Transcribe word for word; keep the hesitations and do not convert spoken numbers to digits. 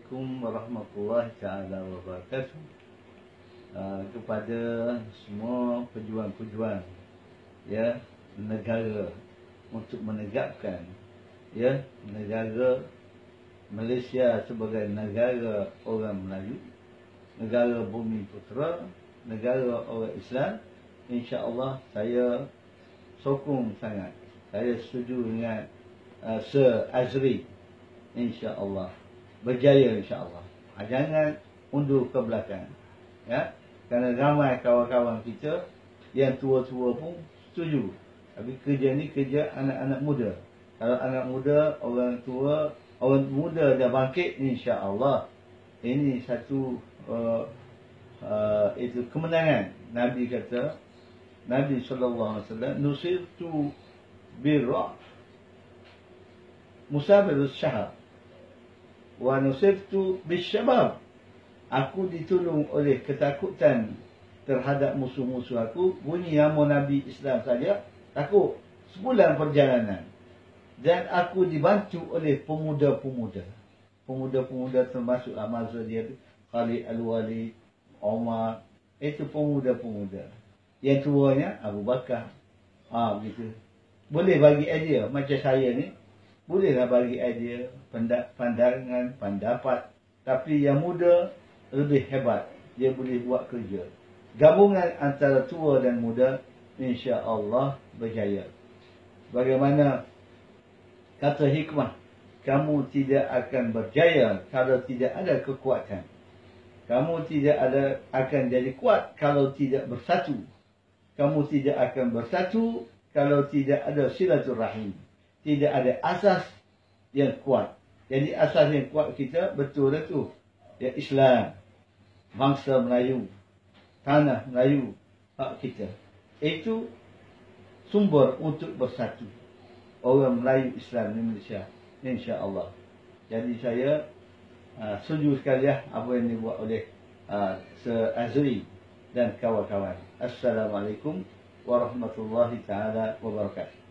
Assalamualaikum warahmatullahi taala wabarakatuh. Uh, kepada semua pejuang-pejuang ya negara untuk menegakkan ya negara Malaysia sebagai negara orang Melayu, negara Bumi Putera, negara orang Islam, insya-Allah saya sokong sangat. Saya setuju dengan uh, Sir Azri, insya-Allah berjaya, insya-Allah. Ha, jangan undur ke belakang, ya. Kerana ramai kawan-kawan kita yang tua-tua pun setuju. Tapi kerja ni kerja anak-anak muda. Kalau anak muda, orang tua, orang muda dah bangkit, insya-Allah ini satu uh, uh, itu kemenangan. Nabi kata, Nabi sallallahu alaihi wasallam, nusirtu birra musafirus syahr wa nusirtu bisyabab. Aku ditolong oleh ketakutan terhadap musuh-musuh aku. Bunyi nama Nabi Islam saja takut sebulan perjalanan. Dan aku dibantu oleh pemuda-pemuda. Pemuda-pemuda termasuklah masa dia tu Khalid Al-Walid, Omar. Itu pemuda-pemuda. Yang tuanya Abu Bakar. Ah, begitu. Boleh bagi idea macam saya ni. Bolehlah bagi idea, pandangan, pendapat. Tapi yang muda lebih hebat. Dia boleh buat kerja. Gabungan antara tua dan muda, insya-Allah berjaya. Bagaimana kata hikmah, kamu tidak akan berjaya kalau tidak ada kekuatan. Kamu tidak ada akan jadi kuat kalau tidak bersatu. Kamu tidak akan bersatu kalau tidak ada silaturahim. Tidak ada asas yang kuat. Jadi asas yang kuat kita betul itu ya Islam, bangsa Melayu, tanah Melayu, hak kita. Itu sumber untuk bersatu orang Melayu Islam di Malaysia, insya-Allah. Jadi saya uh, setuju sekali ya apa yang dibuat oleh uh, Sir Azri dan kawan-kawan. Assalamualaikum warahmatullahi taala wabarakatuh.